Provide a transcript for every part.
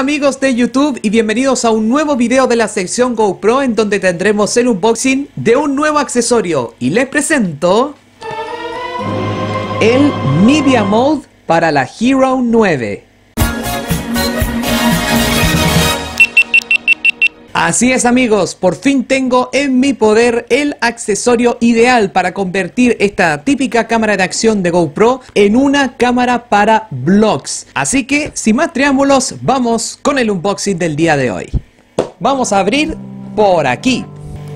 amigos de YouTube y bienvenidos a un nuevo video de la sección GoPro en donde tendremos el unboxing de un nuevo accesorio y les presento el Media Mode para la Hero 9. Así es amigos, por fin tengo en mi poder el accesorio ideal para convertir esta típica cámara de acción de GoPro en una cámara para vlogs. Así que, sin más preámbulos, vamos con el unboxing del día de hoy. Vamos a abrir por aquí.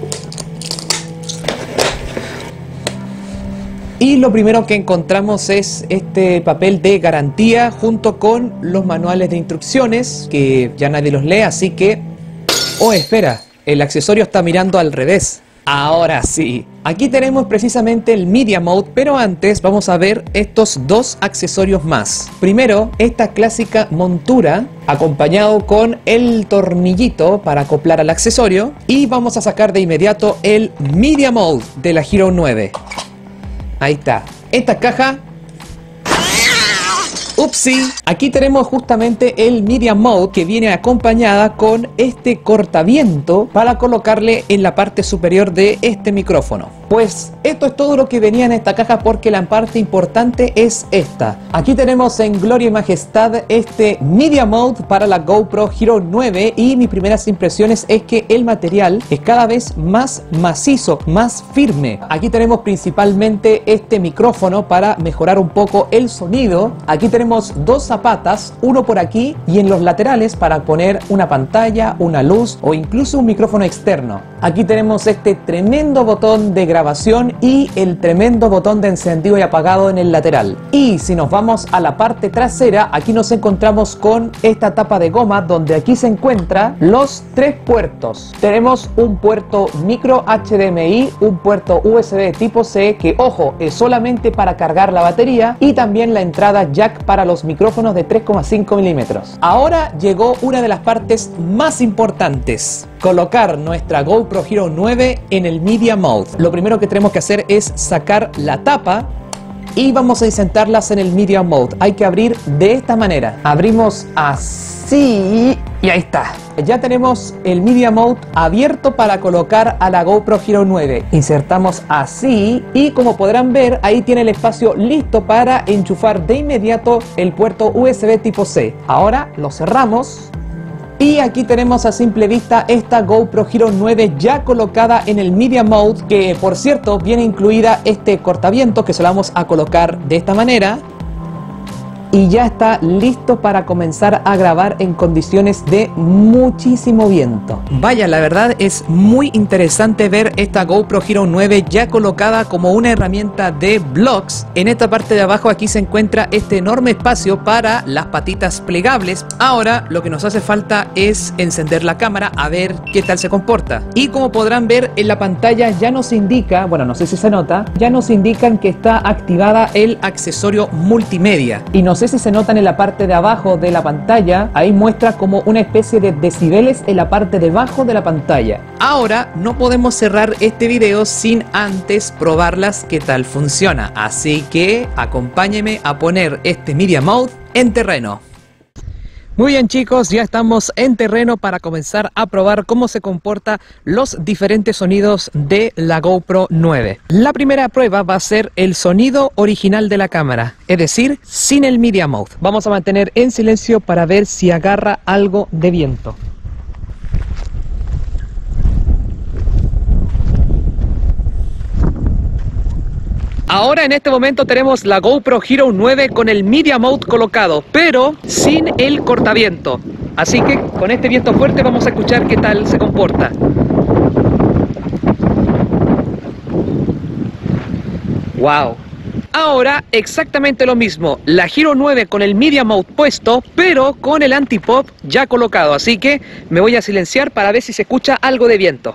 Y lo primero que encontramos es este papel de garantía junto con los manuales de instrucciones, que ya nadie los lee, así que... Oh, espera, el accesorio está mirando al revés. Ahora sí. Aquí tenemos precisamente el Media Mode, pero antes vamos a ver estos dos accesorios más. Primero, esta clásica montura, acompañado con el tornillito para acoplar al accesorio. Y vamos a sacar de inmediato el Media Mode de la Hero 9. Ahí está. Esta caja... Upsi, aquí tenemos justamente el Media Mode que viene acompañada con este cortaviento para colocarle en la parte superior de este micrófono. Pues esto es todo lo que venía en esta caja porque la parte importante es esta. Aquí tenemos en gloria y majestad este Media Mode para la GoPro Hero 9 y mis primeras impresiones es que el material es cada vez más macizo, más firme. Aquí tenemos principalmente este micrófono para mejorar un poco el sonido. Aquí tenemos dos zapatas, uno por aquí y en los laterales para poner una pantalla, una luz o incluso un micrófono externo. Aquí tenemos este tremendo botón de grabación y el tremendo botón de encendido y apagado en el lateral. Y si nos vamos a la parte trasera, aquí nos encontramos con esta tapa de goma donde aquí se encuentran los tres puertos. Tenemos un puerto micro HDMI, un puerto USB tipo C que, ojo, es solamente para cargar la batería y también la entrada jack para los micrófonos de 3,5 milímetros. Ahora llegó una de las partes más importantes: colocar nuestra GoPro Hero 9 en el Media Mode. Lo primero que tenemos que hacer es sacar la tapa y vamos a insertarlas en el Media Mode. Hay que abrir de esta manera. Abrimos así y ahí está. Ya tenemos el Media Mode abierto para colocar a la GoPro Hero 9. Insertamos así y como podrán ver, ahí tiene el espacio listo para enchufar de inmediato el puerto USB tipo C. Ahora lo cerramos. Y aquí tenemos a simple vista esta GoPro Hero 9 ya colocada en el Media Mode, que por cierto viene incluida este cortaviento que se lo vamos a colocar de esta manera. Y ya está listo para comenzar a grabar en condiciones de muchísimo viento. Vaya, la verdad es muy interesante ver esta GoPro Hero 9 ya colocada como una herramienta de vlogs. En esta parte de abajo aquí se encuentra este enorme espacio para las patitas plegables. Ahora lo que nos hace falta es encender la cámara a ver qué tal se comporta. Y como podrán ver en la pantalla ya nos indica, bueno, no sé si se nota, ya nos indican que está activada el accesorio multimedia. Y no sé si se notan en la parte de abajo de la pantalla, ahí muestra como una especie de decibeles en la parte de abajo de la pantalla. Ahora no podemos cerrar este video sin antes probarlas qué tal funciona, así que acompáñenme a poner este Media Mode en terreno. Muy bien chicos, ya estamos en terreno para comenzar a probar cómo se comportan los diferentes sonidos de la GoPro 9. La primera prueba va a ser el sonido original de la cámara, es decir, sin el Media Mode. Vamos a mantener en silencio para ver si agarra algo de viento. Ahora en este momento tenemos la GoPro Hero 9 con el Media Mode colocado, pero sin el cortaviento. Así que con este viento fuerte vamos a escuchar qué tal se comporta. ¡Wow! Ahora exactamente lo mismo, la Hero 9 con el Media Mode puesto, pero con el anti-pop ya colocado. Así que me voy a silenciar para ver si se escucha algo de viento.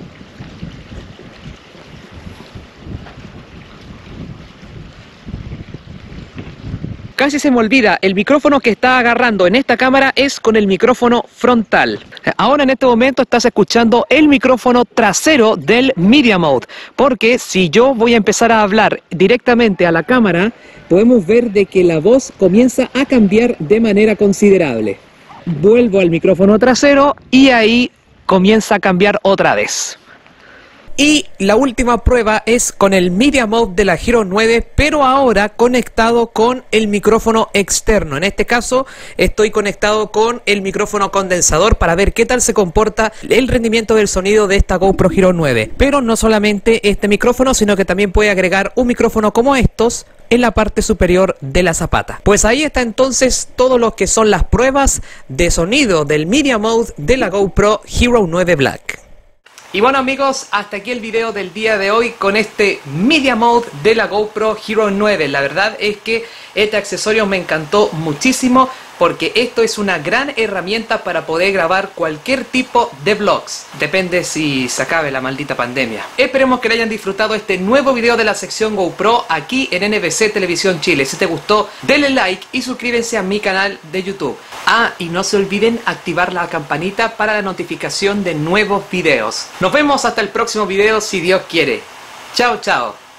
Casi se me olvida, el micrófono que está agarrando en esta cámara es con el micrófono frontal. Ahora en este momento estás escuchando el micrófono trasero del Media Mode, porque si yo voy a empezar a hablar directamente a la cámara, podemos ver de que la voz comienza a cambiar de manera considerable. vuelvo al micrófono trasero y ahí comienza a cambiar otra vez. Y la última prueba es con el Media Mode de la Hero 9, pero ahora conectado con el micrófono externo. En este caso estoy conectado con el micrófono condensador para ver qué tal se comporta el rendimiento del sonido de esta GoPro Hero 9. Pero no solamente este micrófono, sino que también puede agregar un micrófono como estos en la parte superior de la zapata. Pues ahí está entonces todo lo que son las pruebas de sonido del Media Mode de la GoPro Hero 9 Black. Y bueno amigos, hasta aquí el video del día de hoy con este Media Mode de la GoPro Hero 9. La verdad es que este accesorio me encantó muchísimo porque esto es una gran herramienta para poder grabar cualquier tipo de vlogs. Depende si se acabe la maldita pandemia. Esperemos que le hayan disfrutado este nuevo video de la sección GoPro aquí en NBC Televisión Chile. Si te gustó, denle like y suscríbanse a mi canal de YouTube. Ah, y no se olviden activar la campanita para la notificación de nuevos videos. Nos vemos hasta el próximo video si Dios quiere. Chao, chao.